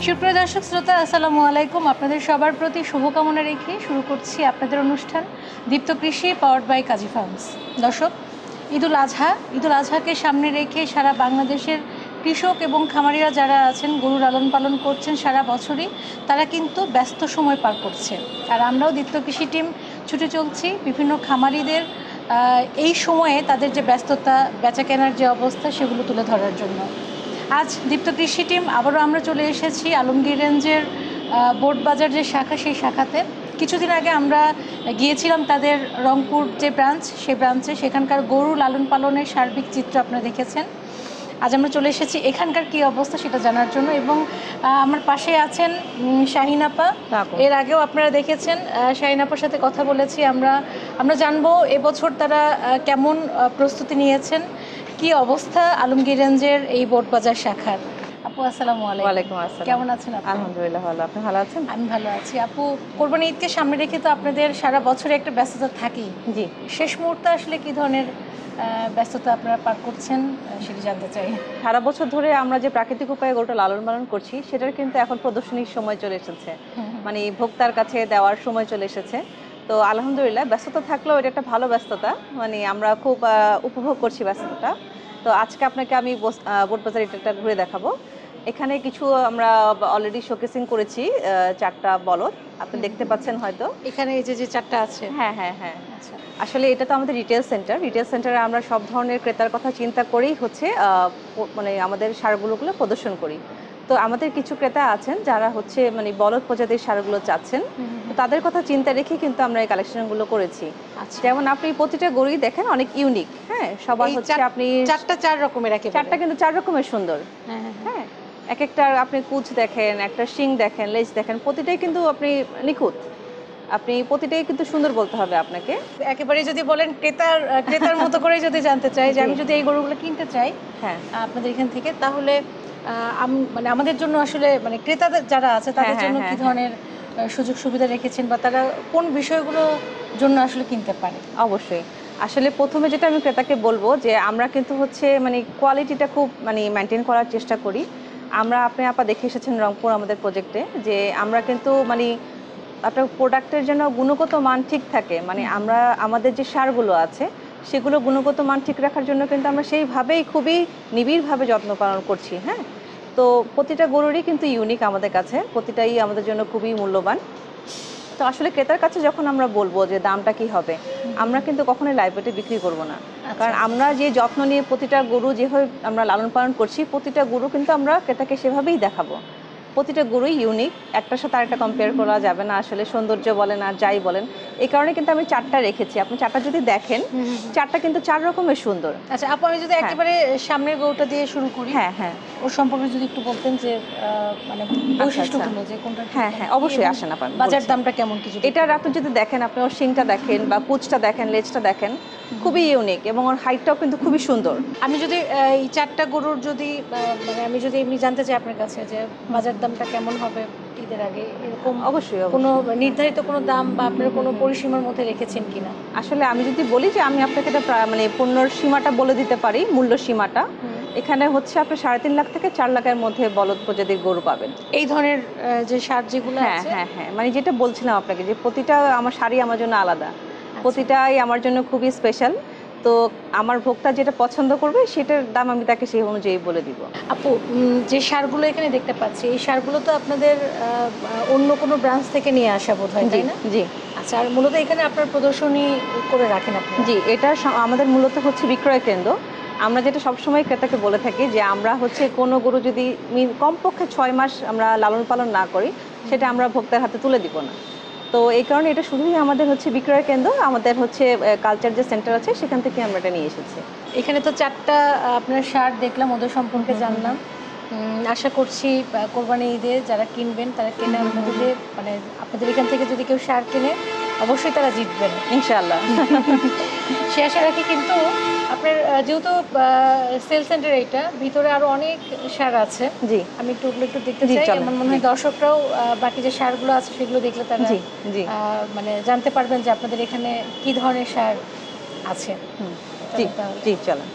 সুপ্রিয় দর্শক শ্রোতা, আসসালামু আলাইকুম। আপনাদের সবার প্রতি শুভকামনা রেখে শুরু করছি আপনাদের অনুষ্ঠান দীপ্ত কৃষি, পাওয়ার্ড বাই কাজী ফার্মস। দর্শক, ঈদুল আজহাকে সামনে রেখে সারা বাংলাদেশের কৃষক এবং খামারিরা যারা আছেন, গরু লালন পালন করছেন সারা বছরই, তারা কিন্তু ব্যস্ত সময় পার করছে। আর আমরাও দীপ্ত কৃষি টিম ছুটে চলছি বিভিন্ন খামারিদের এই সময়ে তাদের যে ব্যস্ততা, বেচা কেনার যে অবস্থা, সেগুলো তুলে ধরার জন্য আজ দীপ্ত কৃষি টিম আবারও আমরা চলে এসেছি আলমগীর রেঞ্জের বোর্ড বাজার যে শাখা, সেই শাখাতে। কিছুদিন আগে আমরা গিয়েছিলাম তাদের রংপুর যে ব্রাঞ্চ, সেই ব্রাঞ্চে। সেখানকার গরু লালন পালনের সার্বিক চিত্র আপনারা দেখেছেন। আজ আমরা চলে এসেছি এখানকার কী অবস্থা সেটা জানার জন্য। এবং আমার পাশে আছেন শাহিন আপা। এর আগেও আপনারা দেখেছেন, শাহিন আপার সাথে কথা বলেছি। আমরা জানবো এবছর তারা কেমন প্রস্তুতি নিয়েছেন, কি অবস্থা আলমগীর রেঞ্জের এই বোর্ড বাজার শাখার। আপু আসসালামু আলাইকুম। ওয়ালাইকুম আসসালাম। কেমন আছেন আপনি? আলহামদুলিল্লাহ ভালো। আপনি ভালো আছেন? আমি ভালো আছি। আপু, কোরবানি ঈদকে সামনে রেখে তো আপনাদের সারা বছরে একটা ব্যস্ততা থাকেই। জি। শেষ মুহূর্তে আসলে কি ধরনের ব্যস্ততা আপনারা পার করছেন সেটি জানতে চাই। সারা বছর ধরে আমরা যে প্রাকৃতিক উপায়ে গরুটা লালন পালন করছি, সেটার কিন্তু এখন প্রদর্শনীর সময় চলে এসেছে, মানে ভোক্তার কাছে দেওয়ার সময় চলে এসেছে। তো আলহামদুলিল্লাহ ব্যস্ততা থাকলেও এটা একটা ভালো ব্যস্ততা, মানে আমরা খুব উপভোগ করছি ব্যস্ততা। তো আজকে আপনাকে আমি বোর্ড বাজার এটা ঘুরে দেখাবো। এখানে কিছু আমরা অলরেডি শোকেসিং করেছি, 4টা বলদ আপনি দেখতে পাচ্ছেন হয়তো এখানে। এই যে 4টা আছে। হ্যাঁ হ্যাঁ হ্যাঁ। আচ্ছা, আসলে এটা তো আমাদের রিটেল সেন্টারে আমরা সব ধরনের ক্রেতার কথা চিন্তা করেই হচ্ছে মানে আমাদের সারগুলোগুলো প্রদর্শন করি। তো আমাদের কিছু ক্রেতা আছেন যারা হচ্ছে মানে বলদ প্রজাতির সারগুলো চাচ্ছেন, তো তাদের কথা চিন্তা রেখে কিন্তু আমরা এই কালেকশনগুলো করেছি। যেমন আপনি প্রতিটা গরুই দেখেন অনেক ইউনিক। হ্যাঁ, সবার হচ্ছে আপনি 4টা 4 রকমের, 4টা কিন্তু 4 রকমের সুন্দর। হ্যাঁ, এক একটা আপনি কুচ দেখেন, একটা শিং দেখেন, লেজ দেখেন, প্রতিটাই কিন্তু আপনি নিখুঁত। আপনি প্রতিটাই কিন্তু সুন্দর বলতে হবে আপনাকে। একেবারে যদি বলেন ক্রেতার মতো করে যদি জানতে চাই যে আমি যদি এই গরুগুলো কিনতে চাই হ্যাঁ আপনাদের এখান থেকে, তাহলে মানে আমাদের জন্য আসলে মানে ক্রেতাদের যারা আছে তাদের জন্য কি ধরনের সুযোগ সুবিধা রেখেছেন, বা তারা কোন বিষয়গুলো জন্য আসলে কিনতে পারে? অবশ্যই, আসলে প্রথমে যেটা আমি ক্রেতাকে বলবো যে আমরা কিন্তু হচ্ছে মানে কোয়ালিটিটা খুব মানে মেনটেন করার চেষ্টা করি। আপনি আপা দেখে এসেছেন রংপুর আমাদের প্রজেক্টে, যে আমরা কিন্তু মানে আপনার প্রোডাক্টের জন্য গুণগত মান ঠিক থাকে, মানে আমরা আমাদের যে সারগুলো আছে সেগুলো গুণগত মান ঠিক রাখার জন্য কিন্তু আমরা সেইভাবেই খুবই নিবিড়ভাবে যত্ন পালন করছি। হ্যাঁ, তো প্রতিটা গরুরই কিন্তু ইউনিক আমাদের কাছে, প্রতিটাই আমাদের জন্য খুবই মূল্যবান। তো আসলে ক্রেতার কাছে যখন আমরা বলবো যে দামটা কি হবে, আমরা কিন্তু কখনোই লাইভ ওয়েটে বিক্রি করব না। কারণ আমরা যে যত্ন নিয়ে প্রতিটা গরু যেভাবে আমরা লালন পালন করছি, প্রতিটা গরু কিন্তু আমরা ক্রেতাকে সেভাবেই দেখাবো। প্রতিটা গরুই ইউনিক, একটার সাথে আরেকটা কম্পেয়ার করা যাবে না, আসলে সৌন্দর্য বলেন আর যাই বলেন। এই কারণে কিন্তু আমি 4টা রেখেছি। আপনি 4টা যদি দেখেন, 4টা কিন্তু 4 রকমের সুন্দর। আচ্ছা আপু, আমি যদি একেবারে সামনের গরুটা দিয়ে শুরু করি, হ্যাঁ হ্যাঁ, ওর সম্পর্কে যদি একটু বলতেন যে মানে বৈশিষ্ট্যগুলো যে কোনটা। হ্যাঁ হ্যাঁ, অবশ্যই আসেন আপনি। বাজার দামটা কেমন কিছু? এটার আপনি যদি দেখেন, আপনি ওর শিংটা দেখেন বা কুচটা দেখেন, লেজটা দেখেন, খুবই ইউনিক এবং ওর হাইটটাও কিন্তু খুবই সুন্দর। আমি যদি এই 4টা গরুর যদি মানে আমি যদি এমনি জানতে চাই আপনার কাছে যে বাজার দামটা কেমন হবে ঈদের আগে, এরকম অবশ্যই কোনো নির্ধারিত কোনো দাম বা আপনার কোনো পরিসীমার মধ্যে রেখেছেন কিনা? আসলে আমি যদি বলি যে আমি আপনাকে এটা মানে পণ্যর সীমাটা বলে দিতে পারি, মূল্য সীমাটা এখানে হচ্ছে আপনি 3.5 লাখ থেকে 4 লাখের মধ্যে বলদ প্রজাতির গরু পাবেন। এই ধরনের যে সার যেগুলো হ্যাঁ হ্যাঁ হ্যাঁ, মানে যেটা বলছিলাম আপনাকে যে প্রতিটা আমার শাড়ি আমার জন্য আলাদা, প্রতিটাই আমার জন্য খুবই স্পেশাল। তো আমার ভোক্তা যেটা পছন্দ করবে সেটার দাম আমি তাকে সেই অনুযায়ী বলে দিব। আপু, যে সারগুলো এখানে দেখতে পাচ্ছি, এই সারগুলো তো আপনাদের অন্য কোনো ব্রাঞ্চ থেকে নিয়ে আসা বোধ হয়, তাই না? জি। আচ্ছা, আর মূলত এখানে আপনার প্রদর্শনী করে রাখেন আপনি? জি, এটা আমাদের মূলত হচ্ছে বিক্রয় কেন্দ্র। আমরা যেটা সবসময় ক্রেতাকে বলে থাকি যে আমরা হচ্ছে কোনো গরু যদি কমপক্ষে 6 মাস আমরা লালন পালন না করি, সেটা আমরা ভোক্তার হাতে তুলে দিব না। তো এই কারণে এটা শুধুই আমাদের হচ্ছে বিক্রয় কেন্দ্র, আমাদের হচ্ছে কালচার যে সেন্টার আছে সেখান থেকে আমরা এটা নিয়ে এসেছি। এখানে তো 4টা আপনার সার দেখলাম, ওদের সম্পর্কে জানলাম। আশা করছি কোরবানি ঈদে যারা কিনবেন তারা কেনার মধ্যে মানে আপনাদের এখান থেকে যদি কেউ সার কিনে অবশ্যই তারা জিতবেন ইনশাআল্লাহ। সে আশা রাখি। কিন্তু আপনার যেহেতু সেল সেন্টার, এইটা ভিতরে আরো অনেক সার আছে। জি, আমি ওগুলো একটু দেখতে চাই। আমার মনে হয় দর্শকরাও বাকি যে সারগুলো আছে সেগুলো দেখলে তারা মানে জানতে পারবেন যে আপনাদের এখানে কি ধরনের সার আছে। জি জি, চলেন।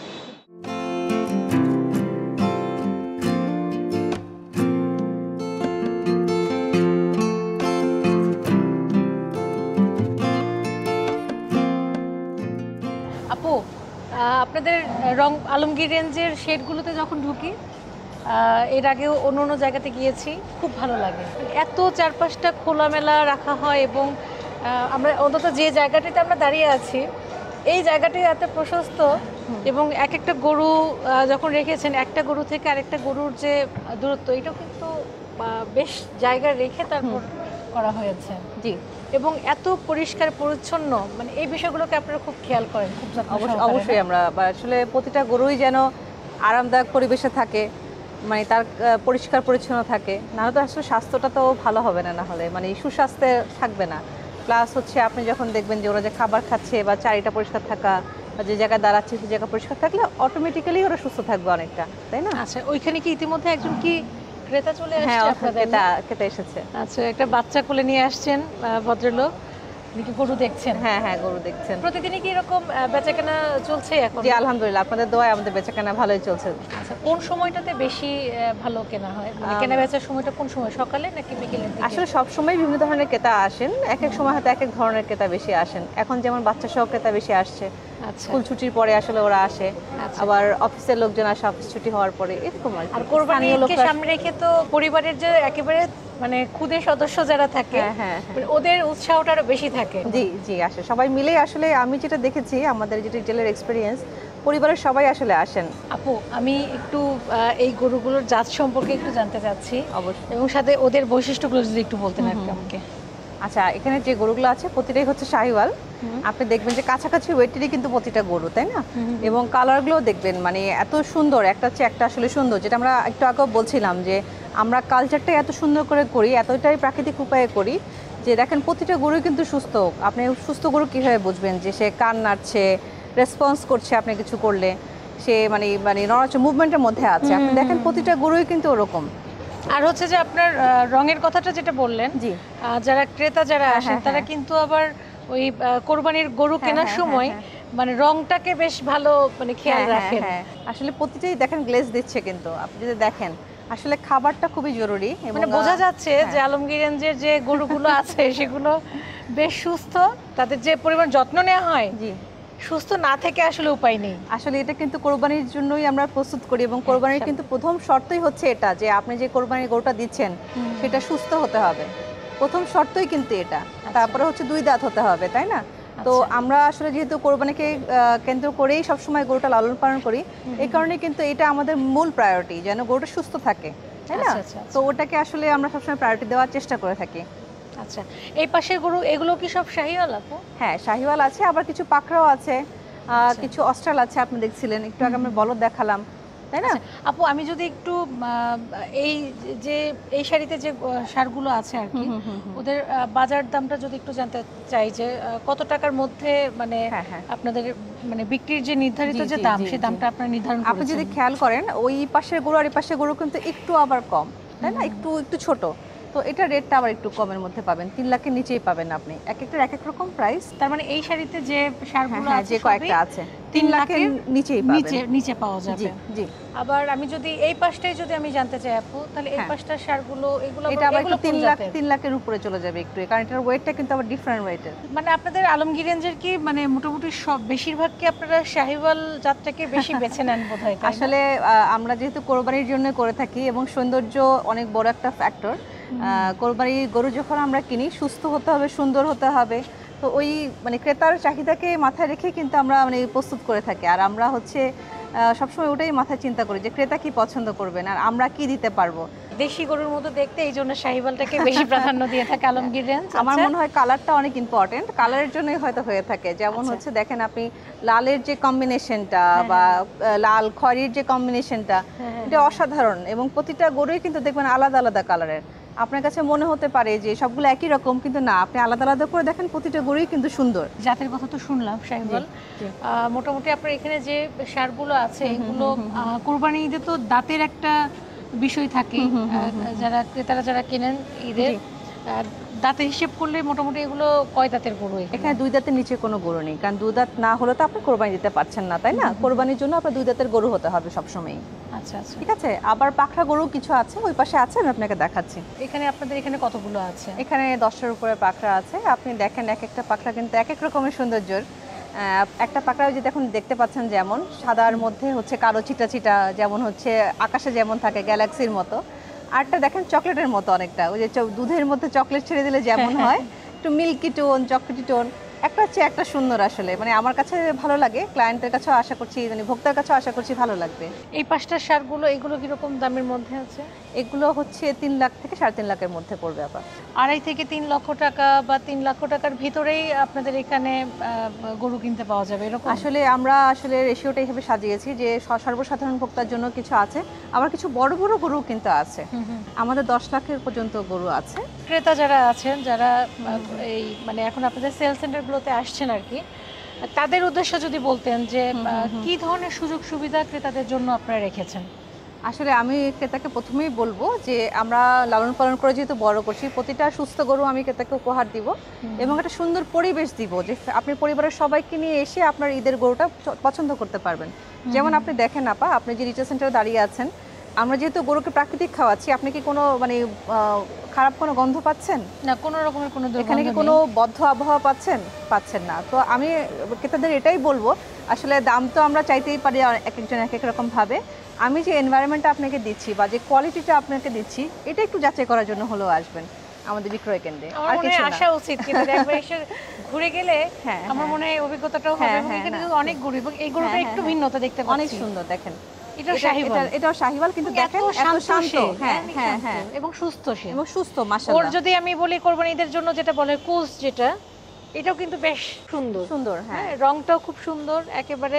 আপু, আপনাদের আলমগীর রেঞ্জের শেডগুলোতে যখন ঢুকি, এর আগেও অন্য অন্য জায়গাতে গিয়েছি, খুব ভালো লাগে। এত চারপাশটা খোলামেলা রাখা হয় এবং আমরা অন্তত যে জায়গাটিতে আমরা দাঁড়িয়ে আছি এই জায়গাটি এত প্রশস্ত এবং এক একটা গরু যখন রেখেছেন, একটা গরু থেকে আরেকটা গরুর যে দূরত্ব, এটাও কিন্তু বেশ জায়গা রেখে তারপর করা হয়েছে। জি, এবং এত পরিষ্কার পরিচ্ছন্ন, মানে এই বিষয়গুলোকে আপনারা খুব খেয়াল করেন, খুব অবশ্যই। আমরা আসলে প্রতিটা গরুই যেন আরামদায়ক পরিবেশে থাকে, মানে তার পরিষ্কার পরিচ্ছন্ন থাকে, নাহলে তো আসলে স্বাস্থ্যটা তো ভালো হবে না, না হলে মানে সুস্বাস্থ্যে থাকবে না। প্লাস হচ্ছে আপনি যখন দেখবেন যে ওরা যে খাবার খাচ্ছে বা চারিটা পরিষ্কার থাকা বা যে জায়গায় দাঁড়াচ্ছে সেই জায়গা পরিষ্কার থাকলে অটোমেটিক্যালি ওরা সুস্থ থাকবে অনেকটা, তাই না? আচ্ছা, ওইখানে কি ইতিমধ্যে একজন কি ক্রেতা চলে আসছে? হ্যাঁ, আপনাদের ক্রেতা এসেছে। আচ্ছা, একটা বাচ্চা কোলে নিয়ে আসছেন ভদ্রলোক, নাকি গরু দেখছেন? হ্যাঁ হ্যাঁ, গরু দেখছেন। প্রতিদিনই কি এরকম বেচাকেনা চলছে এখন? জি, আলহামদুলিল্লাহ, আপনাদের দোয়ায় আমাদের বেচাকেনা ভালোই চলছে। আচ্ছা, কোন সময়টাতে বেশি ভালো কেনা হয়? মানে কেনা বেচার সময়টা কোন সময়, সকালে নাকি বিকেলের দিকে? আসলে সব সময় বিভিন্ন ধরনের ক্রেতা আসেন, এক এক সময় হয়তো এক এক ধরনের ক্রেতা বেশি আসেন। এখন যেমন বাচ্চা সহ ক্রেতা বেশি আসছে, আচ্ছা, স্কুল ছুটির পরে আসলে ওরা আসে। আচ্ছা। আবার অফিসের লোকজন আসে অফিস ছুটি হওয়ার পরে, এরকম আর কি। আর কোরবানিকে লোকরা সামনে রেখে তো পরিবারের যে একেবারে মানে খুদে সদস্য যারা থাকে, হ্যাঁ হ্যাঁ মানে ওদের উৎসাহটা আরো বেশি থাকে। জি জি, আসে সবাই মিলে। আসলে আমি যেটা দেখেছি, আমাদের যেটা রিটেলের এক্সপিরিয়েন্স, পরিবারের সবাই আসলে আসেন। আপু, আমি একটু এই গরুগুলোর জাত সম্পর্কে একটু জানতে চাচ্ছি, অবশ্যই। এবং সাথে ওদের বৈশিষ্ট্যগুলো যদি একটু বলতেন আর কি আমাকে। আচ্ছা, এখানে যে গরুগুলো আছে প্রতিটাই হচ্ছে শাহিওয়াল। আপনি দেখবেন যে কাছাকাছি ওয়েটেরই কিন্তু প্রতিটা গরু, তাই না? এবং কালারগুলো দেখবেন মানে এত সুন্দর, একটা হচ্ছে একটা আসলে সুন্দর, যেটা আমরা একটু আগেও বলছিলাম যে আমরা কালচারটা এত সুন্দর করে করি, এতটাই প্রাকৃতিক উপায়ে করি যে দেখেন প্রতিটা গরুই কিন্তু সুস্থ। আপনি সুস্থ গরু কীভাবে বুঝবেন? যে সে কান নাড়ছে, রেসপন্স করছে আপনি কিছু করলে, সে মানে মানে নড়াচড়া মুভমেন্টের মধ্যে আছে। আপনি দেখেন প্রতিটা গরুই কিন্তু ওরকম। আর হচ্ছে যে আপনার রঙের কথাটা যেটা বললেন, জি, যারা ক্রেতা যারা হ্যাঁ, আসেন হ্যাঁ, তারা হ্যাঁ। কিন্তু আবার ওই কোরবানির গরু কেনার হ্যাঁ, সময় মানে রংটাকে বেশ ভালো মানে খেয়াল হ্যাঁ, রাখেন। হ্যাঁ, আসলে প্রতিটাই দেখেন গ্লেজ দিচ্ছে, কিন্তু আপনি যদি দেখেন আসলে খাবারটা খুবই জরুরি। এবং মানে বোঝা যাচ্ছে যে আলমগীর রেঞ্জের যে গরুগুলো আছে সেগুলো বেশ সুস্থ, তাদের যে পরিমাণ যত্ন নেওয়া হয়, জি, সুস্থ না থেকে আসলে উপায় নেই। আসলে এটা কিন্তু কোরবানির জন্যই আমরা প্রস্তুত করি, এবং কোরবানির কিন্তু প্রথম শর্তই হচ্ছে এটা যে আপনি যে কোরবানির গরুটা দিচ্ছেন সেটা সুস্থ হতে হবে। প্রথম শর্তই কিন্তু এটা। তারপরে হচ্ছে 2 দাঁত হতে হবে, তাই না? তো আমরা আসলে যেহেতু কোরবানিকে কেন্দ্র করেই সবসময় গরুটা লালন পালন করি, এই কারণে কিন্তু এটা আমাদের মূল প্রায়োরিটি, যেন গরুটা সুস্থ থাকে, তাই না? তো ওটাকে আসলে আমরা সবসময় প্রায়োরিটি দেওয়ার চেষ্টা করে থাকি। আচ্ছা, এই পাশের গরু এগুলো কি সব শাহিওয়াল আপু? হ্যাঁ, শাহিওয়াল আছে, আবার কিছু পাকড়াও আছে, কিছু অস্ট্রাল আছে। আপনি দেখছিলেন একটু আগে আমি বলদ দেখালাম, তাই না? আপু, আমি যদি একটু এই যে এই শাড়িতে যে ষাঁড়গুলো আছে আর কি, ওদের বাজার দামটা যদি একটু জানতে চাই, যে কত টাকার মধ্যে মানে আপনাদের মানে বিক্রির যে নির্ধারিত যে দাম, সেই দামটা আপনারা নির্ধারণ করেছেন? আপনি যদি খেয়াল করেন ওই পাশের গরু আর এই পাশের গরু কিন্তু একটু আবার কম, তাই না? একটু একটু ছোট। তো এটা রেটটা আবার একটু কমের মধ্যে পাবেন, 3 লাখের নিচেই পাবেন আপনি। এক একটার এক এক রকম প্রাইস। তার মানে এই শাড়িতে যে ষাঁড়গুলো আছে যে কয়েকটা আছে 3 লাখের নিচেই পাবেন, নিচে পাওয়া যাবে। জি জি। আবার আমি যদি এই পাশটাই যদি আমি জানতে চাই আপু, তাহলে এই পাশটার ষাঁড়গুলো এগুলো এটা আবার 3 লাখের উপরে চলে যাবে একটু, কারণ এটার ওয়েটটা কিন্তু আবার ডিফারেন্ট ওয়েটের। মানে আপনাদের আলমগীর রেঞ্জের কি মানে মোটামুটি সব বেশিরভাগ কি আপনারা শাহিওয়াল জাতটাকে বেশি বেছে নেন বোধহয়? আসলে আমরা যেহেতু কোরবানির জন্য করে থাকি এবং সৌন্দর্য অনেক বড় একটা ফ্যাক্টর। কোরবানির গরু যখন আমরা কিনি, সুস্থ হতে হবে, সুন্দর হতে হবে। তো ওই মানে ক্রেতার চাহিদাকে মাথায় রেখে কিন্তু আমরা মানে প্রস্তুত করে থাকি। আর আমরা হচ্ছে সবসময় ওটাই মাথায় চিন্তা করি যে ক্রেতা কি পছন্দ করবেন আর আমরা কি দিতে পারবো। দেশি গরুর মতো দেখতে, এই জন্য শাহিওয়ালটাকে বেশি প্রাধান্য দিয়ে থাকে আলমগীর রেঞ্জ। আমার মনে হয় কালারটা অনেক ইম্পর্টেন্ট, কালারের জন্যই হয়তো হয়ে থাকে। যেমন হচ্ছে দেখেন আপনি লালের যে কম্বিনেশনটা বা লাল খয়েরির যে কম্বিনেশনটা, এটা অসাধারণ। এবং প্রতিটা গরুই কিন্তু দেখবেন আলাদা আলাদা কালারের। আপনার কাছে মনে হতে পারে যে সবগুলো একই রকম, কিন্তু না, আপনি আলাদা আলাদা করে দেখেন প্রতিটা গরুই কিন্তু সুন্দর। জাতের কথা তো শুনলাম শাহিওয়াল, মোটামুটি আপনার এখানে যে ষাঁড়গুলো আছে এগুলো কুরবানি ঈদে তো দাঁতের একটা বিষয় থাকে, যারা ক্রেতারা যারা কেনেন ঈদের দাঁতে হিসেব করলে মোটামুটি এগুলো কয় দাঁতের গরু? এখানে 2 দাঁতের নিচে কোনো গরু নেই, কারণ 2 দাঁত না হলে তো আপনি কোরবানি দিতে পারছেন না, তাই না? কোরবানির জন্য আপনার 2 দাঁতের গরু হতে হবে সবসময়। আচ্ছা আচ্ছা, ঠিক আছে। আবার পাখরা গরু কিছু আছে, ওই পাশে আছে, আমি আপনাকে দেখাচ্ছি। এখানে আপনাদের এখানে কতগুলো আছে? এখানে 10টার উপরে পাখরা আছে। আপনি দেখেন এক একটা পাখরা কিন্তু এক এক রকমের সৌন্দর্যের। একটা পাকড়াও যে এখন দেখতে পাচ্ছেন যেমন সাদার মধ্যে হচ্ছে কালো ছিটা ছিটা, যেমন হচ্ছে আকাশে যেমন থাকে গ্যালাক্সির মতো। আরটা দেখেন চকলেটের মতো অনেকটা, ওই যে দুধের মধ্যে চকলেট ছেড়ে দিলে যেমন হয়, একটু মিল্কি টোন, চকলেটি টোন, একটা হচ্ছে একটা সুন্দর। আসলে মানে আমার কাছে ভালো লাগে, ক্লায়েন্টের কাছেও আশা করছি, মানে ভোক্তার কাছেও আশা করছি ভালো লাগবে। এই পাঁচটা সারগুলো এগুলো কিরকম দামের মধ্যে আছে? এগুলো হচ্ছে 3 লাখ থেকে 3.5 লাখের মধ্যে পড়বে আপা। 2.5 থেকে 3 লক্ষ টাকা বা 3 লক্ষ টাকার ভিতরেই আপনাদের এখানে গরু কিনতে পাওয়া যাবে এরকম? আসলে আমরা আসলে রেশিওটা এইভাবে সাজিয়েছি যে সর্বসাধারণ ভোক্তার জন্য কিছু আছে, আবার কিছু বড় বড় গরু কিন্তু আছে। আমাদের 10 লাখের পর্যন্ত গরু আছে। ক্রেতা যারা আছেন, যারা এই মানে এখন আপনাদের সেল সেন্টারগুলোতে আসছেন আর কি, তাদের উদ্দেশ্যে যদি বলতেন যে কি ধরনের সুযোগ সুবিধা ক্রেতাদের জন্য আপনারা রেখেছেন? আসলে আমি ক্রেতাকে প্রথমেই বলবো যে আমরা লালন পালন করে যেহেতু বড় করছি, প্রতিটা সুস্থ গরু আমি ক্রেতাকে উপহার দিব এবং একটা সুন্দর পরিবেশ দিব যে আপনি পরিবারের সবাইকে নিয়ে এসে আপনার ঈদের গরুটা পছন্দ করতে পারবেন। যেমন আপনি দেখেন আপা, আপনি যে রিটেল সেন্টারে দাঁড়িয়ে আছেন, আমরা যেহেতু গরুকে প্রাকৃতিক খাওয়াচ্ছি, আপনি কি কোনো মানে খারাপ কোনো গন্ধ পাচ্ছেন? না, কোনো রকমের কোনো এখানে কি কোনো বদ্ধ আবহাওয়া পাচ্ছেন না। তো আমি ক্রেতাদের এটাই বলবো, আসলে দাম তো আমরা চাইতেই পারি এক একজন এক এক রকম ভাবে। আমি যে এনভায়রনমেন্টটা আপনাকে দিচ্ছি বা যে কোয়ালিটিটা আপনাকে দিচ্ছি, এটা একটু যাচাই করার জন্য হলেও আসবেন আমাদের বিক্রয় কেন্দ্রে। আর কিছু না, আসা উচিত, কিন্তু একবার এসে ঘুরে গেলে আমার মনে হয় অভিজ্ঞতাটাও হবে। এখানে অনেক গরু এবং এই গরুটা একটু ভিন্নতা দেখতে পাচ্ছি, অনেক সুন্দর। দেখেন এটাও শাহিওয়াল, এটাও শাহিওয়াল, কিন্তু দেখেন এত শান্ত। হ্যাঁ এবং সুস্থ, সে এবং সুস্থ মাশাআল্লাহ। ওর যদি আমি বলি কোরবানিদের জন্য যেটা বলে কুস, যেটা এটাও কিন্তু বেশ সুন্দর। হ্যাঁ, রংটাও খুব সুন্দর, একেবারে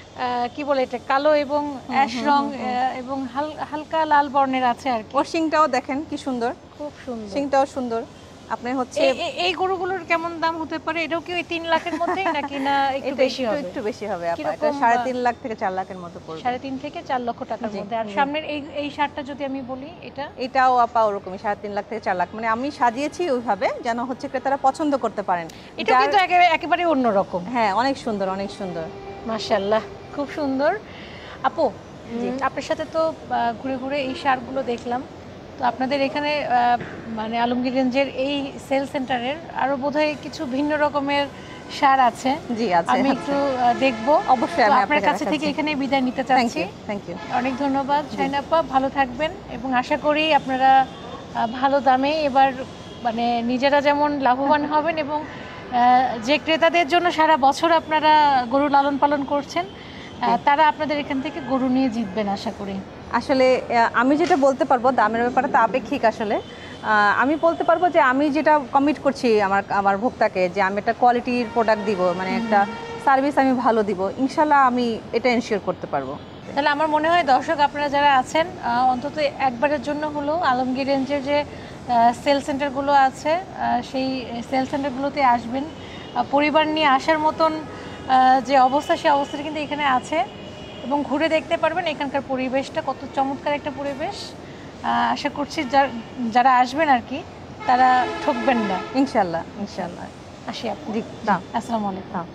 কি বলে এটা, কালো এবং অ্যাশ রং এবং হালকা লাল বর্ণের আছে আর কি। ওর শিংটাও দেখেন কি সুন্দর, খুব সুন্দর, শিংটাও সুন্দর। আপনি হচ্ছে এই গরুগুলোর কেমন দাম হতে পারে? এটাও কি ওই 3 লাখের মধ্যেই নাকি না একটু বেশি হবে? একটু বেশি হবে আপা, এটা 3.5 লাখ থেকে 4 লাখের মতো পড়বে। 3.5 থেকে 4 লক্ষ টাকার মধ্যে। আর সামনের এই শার্টটা যদি আমি বলি, এটাও আপা ওরকমই 3.5 লাখ থেকে 4 লাখ। মানে আমি সাজিয়েছি ওইভাবে যেন হচ্ছে ক্রেতারা পছন্দ করতে পারেন। এটা কিন্তু একেবারে অন্যরকম। হ্যাঁ, অনেক সুন্দর, অনেক সুন্দর, মাশাআল্লাহ, খুব সুন্দর। আপু, আপনার সাথে তো ঘুরে ঘুরে এই সারগুলো দেখলাম, তো আপনাদের এখানে মানে আলমগীর রেঞ্জের এই সেল সেন্টারের আরো বোধহয় কিছু ভিন্ন রকমের সার আছে। জি আছে, আমি একটু দেখব। অবশ্যই আমি আপনার কাছে থেকে এখানে বিদায় নিতে চাচ্ছি। থ্যাংক ইউ, অনেক ধন্যবাদ শাহিনা আপা, ভালো থাকবেন এবং আশা করি আপনারা ভালো দামে এবার মানে নিজেরা যেমন লাভবান হবেন এবং যে ক্রেতাদের জন্য সারা বছর আপনারা গরু লালন পালন করছেন, তারা আপনাদের এখান থেকে গরু নিয়ে জিতবেন আশা করি। আসলে আমি যেটা বলতে পারবো, দামের ব্যাপারে তো আপেক্ষিক। আসলে আমি বলতে পারবো যে আমি যেটা কমিট করছি আমার ভোক্তাকে, যে আমি একটা কোয়ালিটির প্রোডাক্ট দিব, মানে একটা সার্ভিস আমি ভালো দিব, ইনশাল্লাহ আমি এটা এনশিওর করতে পারবো। তাহলে আমার মনে হয় দর্শক আপনারা যারা আছেন, অন্তত একবারের জন্য হলেও আলমগীর রেঞ্জের যে সেল সেন্টারগুলো আছে সেই সেল সেন্টারগুলোতে আসবেন। পরিবার নিয়ে আসার মতন যে অবস্থা, সেই অবস্থাটা কিন্তু এখানে আছে এবং ঘুরে দেখতে পারবেন এখানকার পরিবেশটা কত চমৎকার একটা পরিবেশ। আশা করছি যারা আসবেন আর কি, তারা ঠকবেন না ইনশাল্লাহ। আসি আপু। জি, আসসালামু আলাইকুম।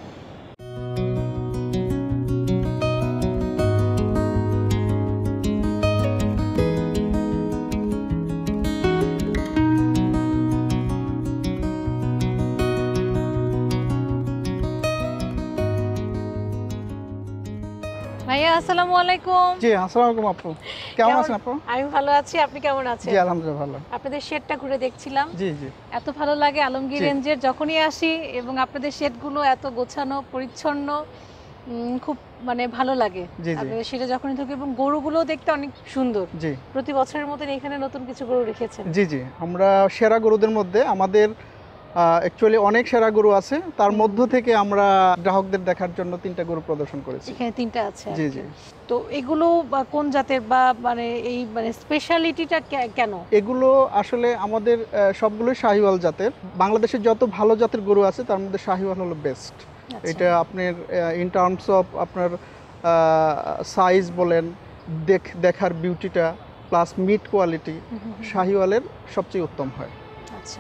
ভাইয়া আসসালামু আলাইকুম। জি, আসসালামু আলাইকুম আপু, কেমন আছেন আপু? আমি ভালো আছি, আপনি কেমন আছেন? জি আলহামদুলিল্লাহ ভালো। আপনাদের শেডটা ঘুরে দেখছিলাম। জি, এত ভালো লাগে আলমগীর রেঞ্জের যখনই আসি, এবং আপনাদের শেডগুলো এত গোছানো পরিচ্ছন্ন, খুব মানে ভালো লাগে আপনাদের শেডে যখনই থাকি, এবং গরুগুলো দেখতে অনেক সুন্দর। জি, প্রতি বছরের মতন এখানে নতুন কিছু গরু রেখেছেন। জি, আমরা সেরা গরুদের মধ্যে আমাদের অ্যাকচুয়ালি অনেক সেরা গরু আছে, তার মধ্য থেকে আমরা গ্রাহকদের দেখার জন্য 3টা গরু প্রদর্শন করেছি। এখানে 3টা আছে। জি। তো এগুলো কোন জাতের বা মানে এই মানে স্পেশালিটিটা কেন? এগুলো আসলে আমাদের সবগুলোই শাহিওয়াল জাতের। বাংলাদেশের যত ভালো জাতের গরু আছে তার মধ্যে শাহিওয়াল হলো বেস্ট। এটা আপনার ইন টার্মস অফ আপনার সাইজ বলেন, দেখার বিউটিটা প্লাস মিট কোয়ালিটি শাহিওয়ালের সবচেয়ে উত্তম হয়। আচ্ছা,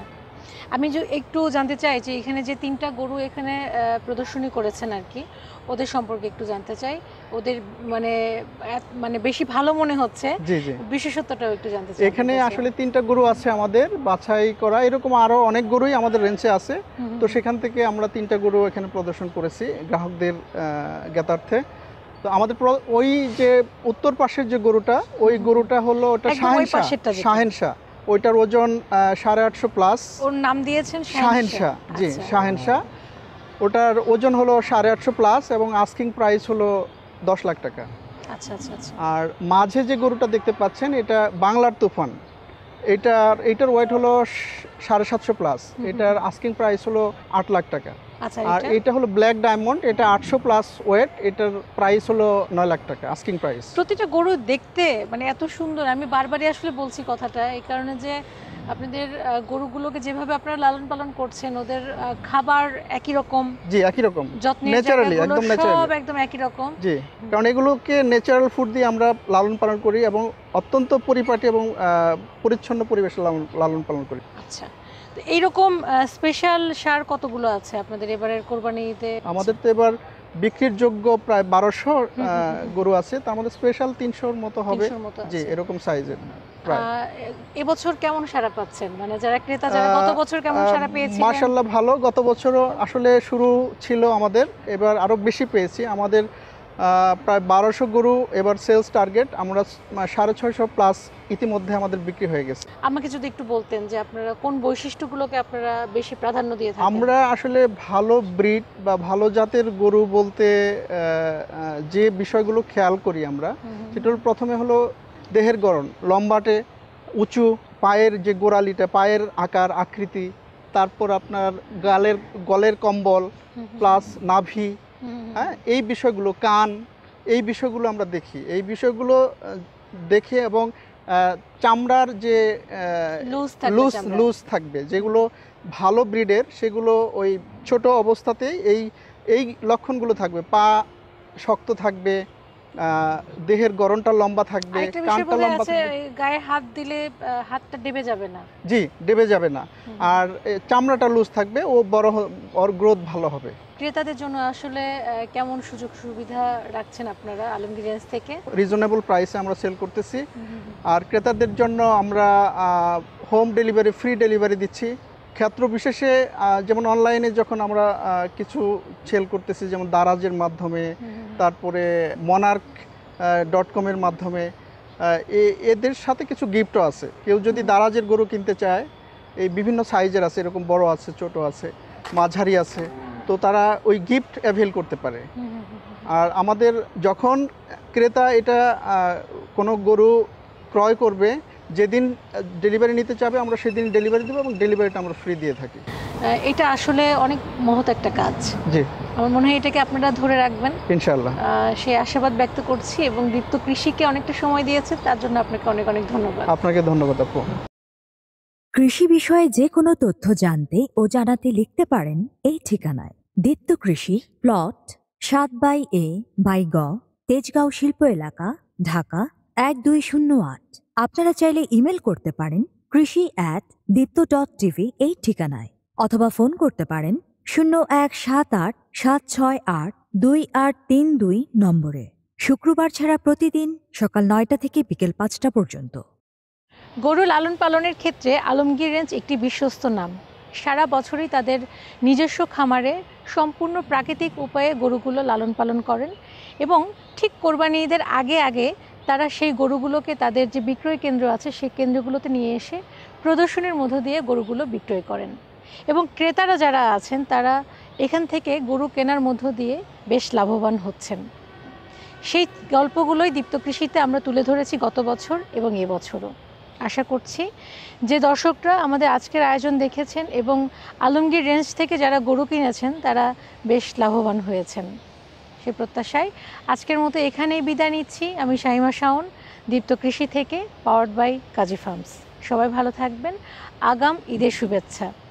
আমি যে একটু জানতে চাই যে এখানে যে 3টা গরু এখানে প্রদর্শনী করেছেন আর কি, ওদের সম্পর্কে একটু জানতে চাই। ওদের মানে মানে বেশি ভালো মনে হচ্ছে, জি জি, বিশেষত্বটাও একটু জানতে চাই। এখানে আসলে 3টা গরু আছে আমাদের বাছাই করা, এরকম আরো অনেক গরুই আমাদের রেঞ্জে আছে। তো সেখান থেকে আমরা 3টা গরু এখানে প্রদর্শন করেছি গ্রাহকদের জ্ঞাতার্থে। তো আমাদের ওই যে উত্তর পাশের যে গরুটা, ওই গরুটা হলো ওটা শাহেনশা, ওইটার ওজন 850 প্লাস। ওর নাম দিয়েছেন শাহেনশা, জি শাহেনশা। ওটার ওজন হলো 850 প্লাস এবং আস্কিং প্রাইস হলো 10 লাখ টাকা। আচ্ছা আচ্ছা আচ্ছা। আর মাঝে যে গরুটা দেখতে পাচ্ছেন এটা বাংলার তুফান, এটার ওয়েট হলো 750 প্লাস, এটার আস্কিং প্রাইস হলো 8 লাখ টাকা। আর এটা হলো ব্ল্যাক ডায়মন্ড, এটা 800 প্লাস ওয়েট, এটার প্রাইস হলো 9 লাখ টাকা আস্কিং প্রাইস। প্রতিটা গরু দেখতে মানে এত সুন্দর, আমি বারবারই আসলে বলছি কথাটা এই কারণে যে আপনাদের গরুগুলোকে যেভাবে আপনারা লালন পালন করছেন, ওদের খাবার একই রকম, জি একই রকম, ন্যাচারালি একদম ন্যাচারালি, সব একদম একই রকম, জি। কারণ এগুলোকে ন্যাচারাল ফুড দিয়ে আমরা লালন পালন করি এবং অত্যন্ত পরিপাটি এবং পরিচ্ছন্ন পরিবেশে লালন পালন করি। আচ্ছা, তো এইরকম স্পেশাল সার কতগুলো আছে আপনাদের এবারের কোরবানিতে? আমাদের তো এবার বিক্রির যোগ্য প্রায় 1200 গরু আছে, তার মধ্যে স্পেশাল 300-র মতো হবে, জি এরকম সাইজের। এবছর কেমন সাড়া পাচ্ছেন, মানে যারা ক্রেতা, যারা গত বছর কেমন সাড়া পেয়েছিলেন? মাশাআল্লাহ ভালো, গত বছরও আসলে শুরু ছিল আমাদের, এবার আরো বেশি পেয়েছি। আমাদের প্রায় 1200 গরু এবার সেলস টার্গেট, আমরা 650 প্লাস ইতিমধ্যে আমাদের বিক্রি হয়ে গেছে। আমাকে যদি একটু বলতেন যে আপনারা কোন বৈশিষ্ট্যগুলোকে আপনারা বেশি প্রাধান্য দিয়ে থাকেন? আমরা আসলে ভালো ব্রিড বা ভালো জাতের গরু বলতে যে বিষয়গুলো খেয়াল করি আমরা, সেটা হলো প্রথমে হলো দেহের গড়ন, লম্বাটে উঁচু, পায়ের যে গোড়ালিটা, পায়ের আকার আকৃতি, তারপর আপনার গলের কম্বল প্লাস নাভি, হ্যাঁ এই বিষয়গুলো, কান, এই বিষয়গুলো আমরা দেখি। এই বিষয়গুলো দেখে এবং চামড়ার যে লুজ থাকবে, যেগুলো ভালো ব্রিডের, সেগুলো ওই ছোট অবস্থাতেই এই লক্ষণগুলো থাকবে। পা শক্ত থাকবে, দেহের গড়নটা লম্বা থাকবে, কানটা লম্বা থাকবে, গায়ে হাত দিলে হাতটা ডেবে যাবে না, জি ডেবে যাবে না, আর চামড়াটা লুজ থাকবে, ও ওর গ্রোথ ভালো হবে। ক্রেতাদের জন্য আসলে কেমন সুযোগ সুবিধা রাখছেন আপনারা আলমগীর রেঞ্জ থেকে? রিজনেবল প্রাইসে আমরা সেল করতেছি, আর ক্রেতাদের জন্য আমরা হোম ডেলিভারি, ফ্রি ডেলিভারি দিচ্ছি। ক্ষেত্র বিশেষে যেমন অনলাইনে যখন আমরা কিছু সেল করতেছি, যেমন দারাজের মাধ্যমে, তারপরে monarch.com-এর মাধ্যমে, এদের সাথে কিছু গিফটও আছে। কেউ যদি দারাজের গরু কিনতে চায়, এই বিভিন্ন সাইজের আছে, এরকম বড় আছে, ছোট আছে, মাঝারি আছে, তো তারা ওই গিফট অ্যাভেল করতে পারে। আর আমাদের যখন ক্রেতা এটা কোনো গরু ক্রয় করবে, যেদিন ডেলিভারি নিতে চাবে আমরা সেদিন ডেলিভারি দেবো এবং ডেলিভারিটা আমরা ফ্রি দিয়ে থাকি। এটা আসলে অনেক মহৎ একটা কাজ, জি আমার মনে হয় এটাকে আপনারা ধরে রাখবেন ইনশাআল্লাহ, সেই আশাবাদ ব্যক্ত করছি। এবং দীপ্ত কৃষিকে অনেকটা সময় দিয়েছে, তার জন্য আপনাকে অনেক অনেক ধন্যবাদ। আপনাকে ধন্যবাদ আপু। কৃষি বিষয়ে যে কোনো তথ্য জানতে ও জানাতে লিখতে পারেন এই ঠিকানায়: দীপ্ত কৃষি, প্লট 7/A/গ, তেজগাঁও শিল্প এলাকা, ঢাকা 1208। আপনারা চাইলে ইমেল করতে পারেন krishi@deepto.tv এই ঠিকানায়, অথবা ফোন করতে পারেন 0178-768-2832 নম্বরে, শুক্রবার ছাড়া প্রতিদিন সকাল 9টা থেকে বিকেল 5টা পর্যন্ত। গরু লালন পালনের ক্ষেত্রে আলমগীর রেঞ্জ একটি বিশ্বস্ত নাম। সারা বছরই তাদের নিজস্ব খামারে সম্পূর্ণ প্রাকৃতিক উপায়ে গরুগুলো লালন পালন করেন এবং ঠিক কোরবানি ঈদের আগে আগে তারা সেই গরুগুলোকে তাদের যে বিক্রয় কেন্দ্র আছে সেই কেন্দ্রগুলোতে নিয়ে এসে প্রদর্শনীর মধ্য দিয়ে গরুগুলো বিক্রয় করেন এবং ক্রেতারা যারা আছেন তারা এখান থেকে গরু কেনার মধ্য দিয়ে বেশ লাভবান হচ্ছেন। সেই গল্পগুলোই দীপ্ত কৃষিতে আমরা তুলে ধরেছি গত বছর এবং এবছরও। আশা করছি যে দর্শকরা আমাদের আজকের আয়োজন দেখেছেন এবং আলমগীর রেঞ্জ থেকে যারা গরু কিনেছেন তারা বেশ লাভবান হয়েছেন, সে প্রত্যাশায় আজকের মতো এখানেই বিদায় নিচ্ছি। আমি শাহিমা শাওন, দীপ্ত কৃষি থেকে, পাওয়ার্ড বাই কাজী ফার্মস। সবাই ভালো থাকবেন, আগাম ঈদের শুভেচ্ছা।